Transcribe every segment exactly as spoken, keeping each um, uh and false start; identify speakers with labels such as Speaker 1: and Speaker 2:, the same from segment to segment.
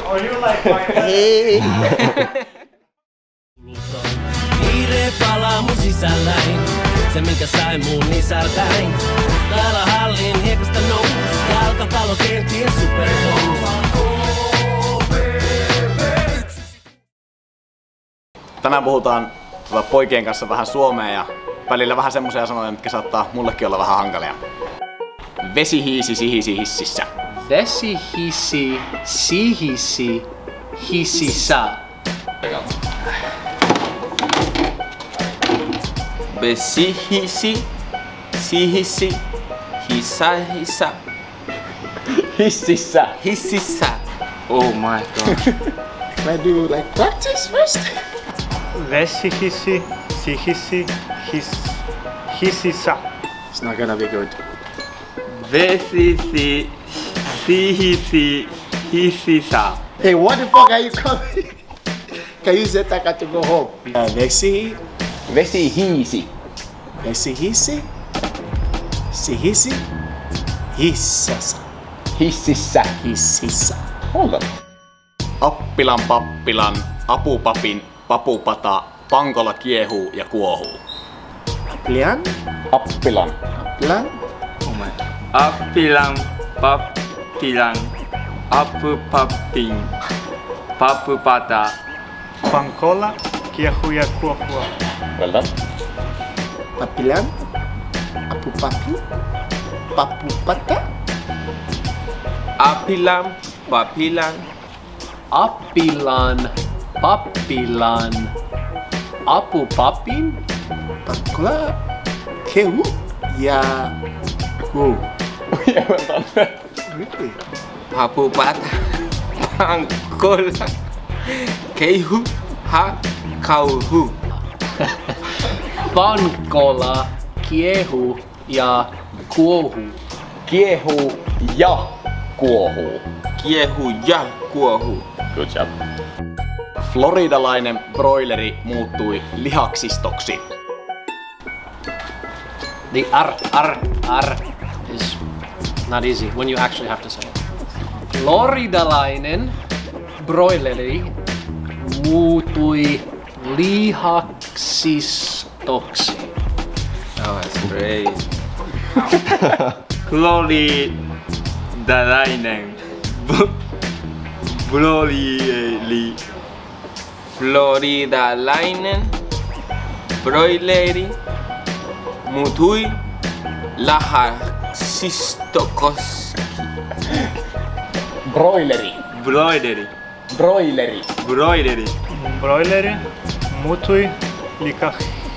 Speaker 1: Are you like my...
Speaker 2: Hei!
Speaker 3: Kiire palaa mun sisälläin, se minkä sai mun isältäin. Täällä hallin hiekasta nous, jalkapallo kenttien Super Bowl.
Speaker 4: Tänään puhutaan tuota, poikien kanssa vähän suomea ja välillä vähän semmoisia sanoja, mitkä saattaa mullekin olla vähän hankalia. Vesihiisi sihisi hississä.
Speaker 5: Vesihisi sihisi hississä.
Speaker 6: Vesihisi sihisi hissa hissa
Speaker 4: Hississä.
Speaker 6: hississä. Oh my god.
Speaker 2: Can I do like practice first?
Speaker 1: Vesihisi, sihisi, his... Hississä.
Speaker 2: It's not gonna be good.
Speaker 6: Vesisi sihisi hississä.
Speaker 2: Hey, what the fuck are you coming? Can you say that I got to go home? Uh, Vesi,
Speaker 4: Vesihiisi.
Speaker 2: vesihisi, sihisi, hissassa,
Speaker 4: Hississä.
Speaker 2: hississä.
Speaker 4: Hold Appilan pappilan, apupapin, papupata, pankola kiehuu ja kuohuu.
Speaker 2: Plian,
Speaker 4: Appilan.
Speaker 2: plan,
Speaker 6: Appilan pappilan apupappin papupata.
Speaker 1: Pankola, kiehu ja kuohua.
Speaker 4: Well done.
Speaker 2: papilan, apupapi, papupata,
Speaker 6: Appilan papilan
Speaker 5: Appilan, pappilan, apupapin,
Speaker 2: pankola, kehu, ja kuohu.
Speaker 4: Yeah, well done.
Speaker 2: Really?
Speaker 6: papupata pankola keihu ha kauhu.
Speaker 5: pankola, kiehu ja kuohu.
Speaker 4: Kiehuu ja kuohuu.
Speaker 6: Kiehu ja kuohu.
Speaker 4: Good job. Floridalainen broileri muuttui lihaksistoksi.
Speaker 5: The ar ar ar is not easy when you actually have to say it. Floridalainen broileri muutui lihaksistoksi.
Speaker 6: Oh, that's great. Floridalainen broileri Floridalainen broileri muutui lihaksistoksi.
Speaker 4: Broileri.
Speaker 6: Broileri
Speaker 4: Broileri.
Speaker 6: broileri
Speaker 1: Broileri muuttui lika...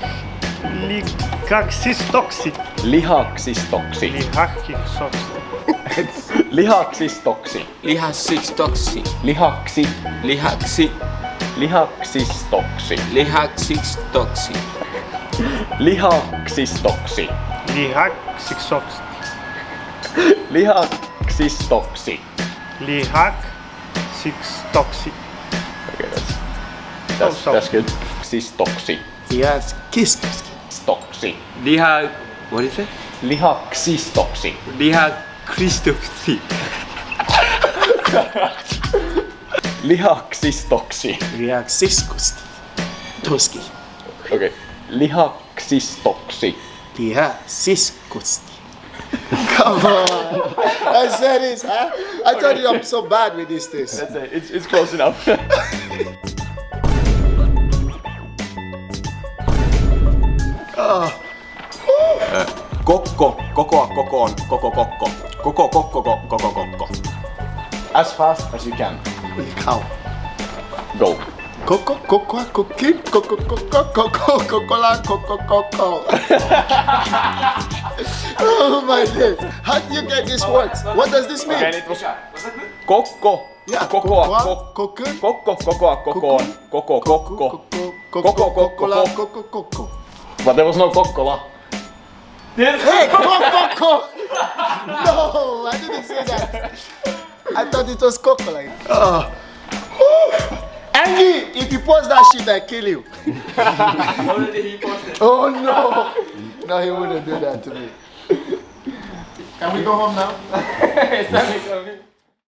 Speaker 1: Likaksistoksi.
Speaker 4: Lihaksistoksi.
Speaker 1: Lihaksistoksi.
Speaker 4: Lihaksistoksi.
Speaker 6: lihaksistoksi
Speaker 4: Lihaksi.
Speaker 6: lihaksi
Speaker 4: Lihaksistoksi.
Speaker 6: lihaksistoksi
Speaker 4: Lihaksistoksi.
Speaker 1: Lihaksistoksi.
Speaker 4: Lihaksistoksi.
Speaker 1: Lihaksistoksi.
Speaker 4: Okay, that's, that's, that's good. Sistoksi.
Speaker 2: Yes, kiss.
Speaker 4: Stoksi.
Speaker 6: liha what is it
Speaker 4: Lihaksistoksi.
Speaker 6: lihaksistoksi
Speaker 4: Lihaksistoksi.
Speaker 2: Reaksiskusti. Toski.
Speaker 4: Okay. Lihaksistoksi.
Speaker 2: Reaksiskusti. Come on. I said this, huh? I told you I'm so bad with these things.
Speaker 4: That's it. It's, it's close enough.
Speaker 2: Oh.
Speaker 4: Kokko, kokoa kokoon, koko kokko. Koko kokko, ko- koko kokko. As fast as you can.
Speaker 2: Cow.
Speaker 4: Go.
Speaker 2: Coco, coco, cookie, coco, coco, coco, cocola, coco, coco. Oh my days. How do you get these words? What does this mean?
Speaker 4: Okay, it was kokko,
Speaker 2: Yeah,
Speaker 4: kokoa,
Speaker 2: cocoa,
Speaker 4: ko-
Speaker 2: coco,
Speaker 4: kokko, kokoa kokoon, koko kokko.
Speaker 2: coco,
Speaker 4: Coco,
Speaker 2: coco,
Speaker 4: coco,
Speaker 2: cocola,
Speaker 4: coco.
Speaker 2: coco, coco.
Speaker 4: But there was no kokkola.
Speaker 2: Hey, coco, coco. No, I didn't say that. I thought it was coco like. Oh. Angie, if you post that shit, I kill you. Oh no. No, he wouldn't do that to me. Can we go home now?
Speaker 6: It's time to go.